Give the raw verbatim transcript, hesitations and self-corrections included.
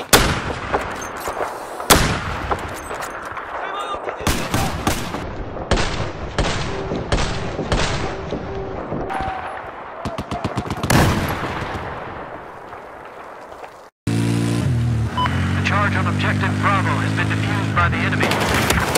Charge on objective Bravo has been defused by the enemy.